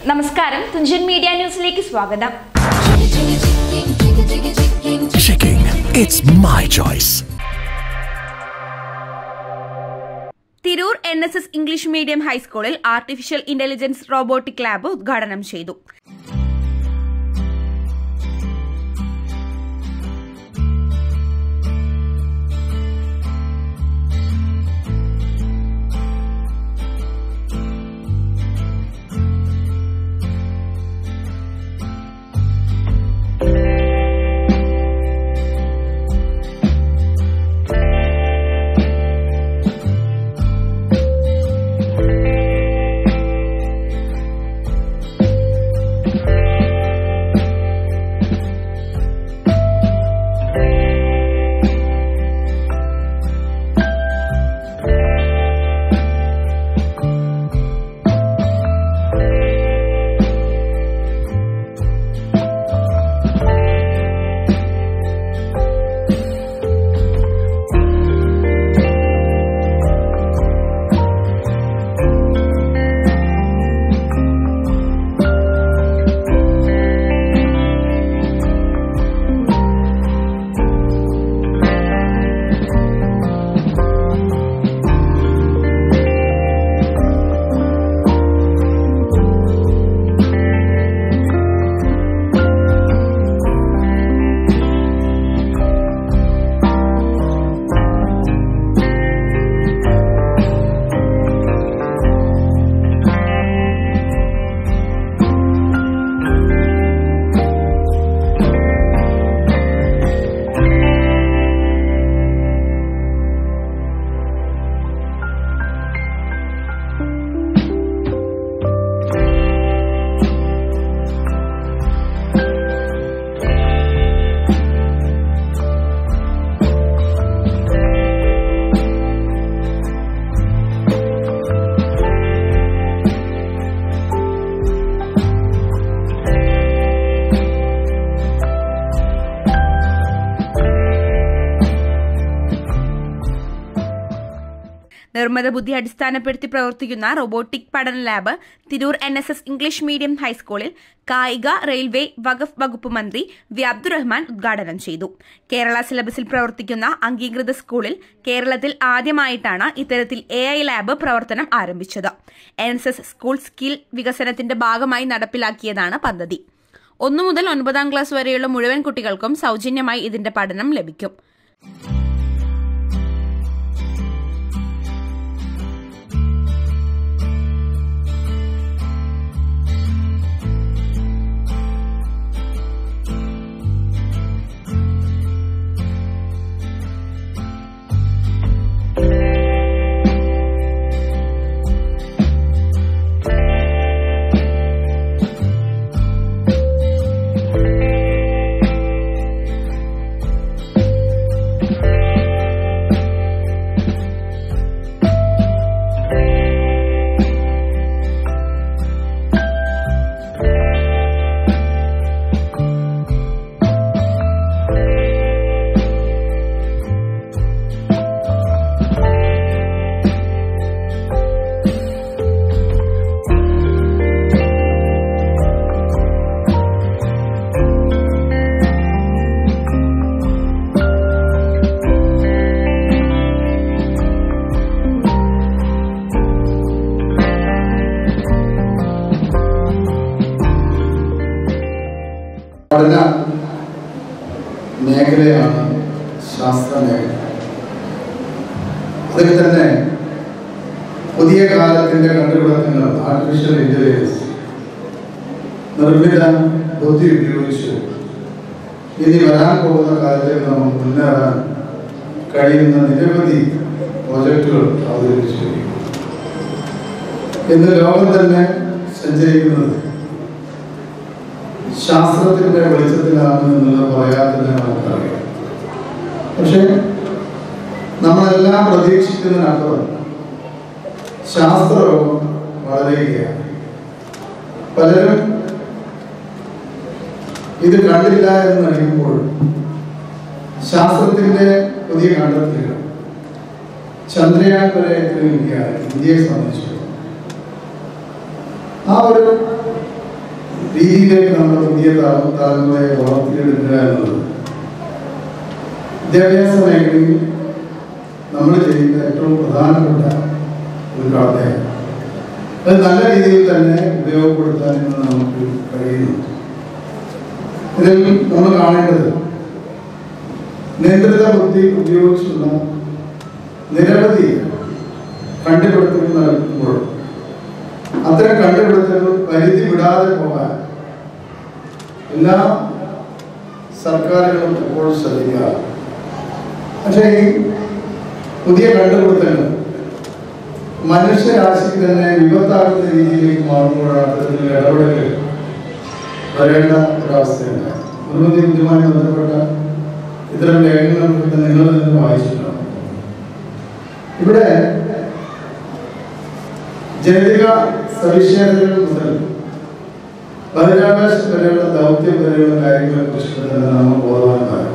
നമസ്കാരം, തുഞ്ചൻ മീഡിയ ന്യൂസിലേക്ക് സ്വാഗതം. Checking. It's my choice. Tirur NSS English medium ഹൈസ്കൂളിൽ ആർട്ടിഫിഷ്യൽ ഇന്റലിജൻസ് റോബോട്ടിക് ലാബ് ഉദ്ഘാടനം ചെയ്തു. നിർമ്മിത ബുദ്ധി അടിസ്ഥാനപ്പെടുത്തി പ്രവർത്തിക്കുന്ന റോബോട്ടിക് പഠന lab Tirur NSS English medium ഹൈസ്കൂളിൽ കായിക, റെയിൽവേ, വഖഫ് വകുപ്പ് മന്ത്രി വി അബ്ദുറഹ്മാൻ ഉദ്ഘാടനം ചെയ്തു. കേരള സിലബസിൽ പ്രവർത്തിക്കുന്ന അംഗീകൃത സ്കൂളിൽ കേരളത്തിൽ ആദ്യമായിട്ടാണ് ഇത്തരത്തിൽ AI ലാബ് പ്രവർത്തനം ആരംഭിച്ചത്. NSS സ്കൂൾ സ്കിൽ വികസനത്തിന്റെ ഭാഗമായി നടപ്പിലാക്കിയതാണ് പദ്ധതി. 1 മുതൽ 9ാം ക്ലാസ് വരെയുള്ള മുഴുവൻ കുട്ടികൾക്കും സൗജന്യമായി ഇതിന്റെ പഠനം ലഭിക്കും. പഠന മേഖലയാണ് ശാസ്ത്ര മേഖല. അതിൽ തന്നെ പുതിയ കാലത്തിൻ്റെ കണ്ടുപിടുത്തങ്ങൾ, ആർട്ടിഫിഷ്യൽ ഇൻ്റലിജൻസ്, നിർമ്മിത ബുദ്ധി ഉപയോഗിച്ച് ഇനി വരാൻ പോകുന്ന കാലത്തേക്ക് നമുക്ക് മുന്നേറാൻ കഴിയുന്ന നിരവധി പ്രോജക്റ്റുകൾ അവതരിപ്പിച്ചിരിക്കുന്നു. ഇന്ന് ലോകം തന്നെ സഞ്ചരിക്കുന്നത് ശാസ്ത്രത്തിൻ്റെ വെളിച്ചത്തിലാണ് എന്നുള്ളത് പറയാതെ തന്നെ നമുക്കറിയാം. പക്ഷെ നമ്മളെല്ലാം പ്രതീക്ഷിക്കുന്നതിനപ്പുറം ശാസ്ത്രവും വളരുകയാണ്. പലരും ഇത് കണ്ടില്ല എന്നറിയുമ്പോൾ ശാസ്ത്രത്തിൻ്റെ പുതിയ കണ്ടെത്തലുകൾ ചന്ദ്രയാൻ വരെ എത്തുകയാണ് ഇന്ത്യയെ സംബന്ധിച്ചു. ആ ഒരു രീതിയിലേക്ക് നമ്മുടെ പുതിയ തലമുറയെ വളർത്തിയെടുക്കുക എന്നുള്ളത് വിദ്യാഭ്യാസ മേഖലയിൽ നമ്മൾ ചെയ്യുന്ന ഏറ്റവും പ്രധാനപ്പെട്ട ഒരു കടമയാണ്. അത് നല്ല രീതിയിൽ തന്നെ ഉപയോഗപ്പെടുത്താൻ നമുക്ക് കഴിയുന്നു. ഇതിൽ നമ്മൾ കാണേണ്ടത് നിയന്ത്രിത ബുദ്ധി ഉപയോഗിച്ചുള്ള നിരവധി കണ്ടുപിടുത്തങ്ങൾ നടക്കുമ്പോൾ അത്തരം കണ്ടുപിടുത്തങ്ങൾ പരിധി വിടാതെ പോകാൻ എല്ലാ സർക്കാരുകളും എപ്പോഴും ശ്രദ്ധിക്കുക. പക്ഷേ ഈ പുതിയ കണ്ടുപിടുത്തങ്ങൾ മനുഷ്യരാശിക്ക് തന്നെ വിപത്താകുന്ന രീതിയിലേക്ക് മാറുമ്പോഴാണ് അത്തരത്തിൽ ഇടപെടലുകൾ വരേണ്ട ഒരവസ്ഥയുണ്ട്. നിർമ്മിതി ബുദ്ധിയുമായി ബന്ധപ്പെട്ട ഇത്തരം ലേഖനങ്ങൾ നിങ്ങൾ തന്നെ വായിച്ചിട്ടുണ്ടാവും. ഇവിടെ ജനിതക സവിശേഷതകൾ മുതൽ ബഹിരാകാശം വരെയുള്ള ദൗത്യം വരെയുള്ള കാര്യങ്ങളെ കുറിച്ച് തന്നെ നമ്മൾ ബോധവാന്മാരാണ്.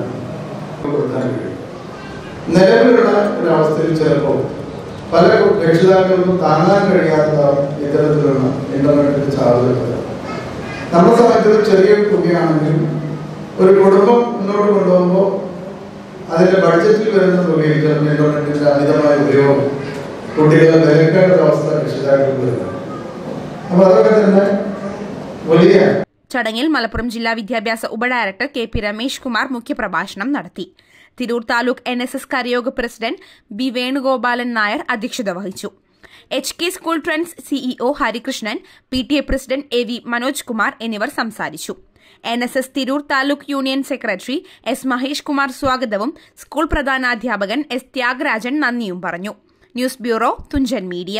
നിലവിലുള്ള ഒരവസ്ഥയിൽ ചിലപ്പോൾ പല രക്ഷിതാക്കൾക്കും താങ്ങാൻ കഴിയാത്തതാണ് ഇത്തരത്തിലുള്ള ഇന്റർനെറ്റിന്റെ ചാർജുകൾ. നമ്മളെ സംബന്ധിച്ചത് ചെറിയൊരു തുകയാണെങ്കിലും ഒരു കുടുംബം മുന്നോട്ട് കൊണ്ടുപോകുമ്പോൾ അതിന്റെ ബഡ്ജറ്റിൽ വരുന്ന തുകയിൽ ചിലപ്പോൾ ഇന്റർനെറ്റിന്റെ അമിതമായ ഉപയോഗം കുട്ടികളെ വിലക്കേണ്ട അവസ്ഥ രക്ഷിതാക്കൾക്ക് വരുന്നത്. അപ്പൊ അതൊക്കെ തന്നെ വലിയ. ചടങ്ങിൽ മലപ്പുറം ജില്ലാ വിദ്യാഭ്യാസ ഉപഡയറക്ടർ കെ.പി. രമേഷ് കുമാർ മുഖ്യപ്രഭാഷണം നടത്തി. തിരൂർ താലൂക്ക് NSS കരയോഗ പ്രസിഡന്റ് ബി വേണുഗോപാലൻ നായർ അധ്യക്ഷത വഹിച്ചു. HK school trends CEO Harikrishnan, PTA president AV Manoj Kumar എന്നിവർ സംസാരിച്ചു. NSS Tirur taluk union secretary S Mahesh Kumar സ്വാഗതവും സ്കൂൾ പ്രധാനാധ്യാപകൻ S ത്യാഗരാജൻ നന്ദിയും പറഞ്ഞു. News bureau, Thunchan media.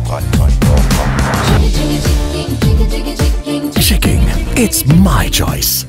It's my choice.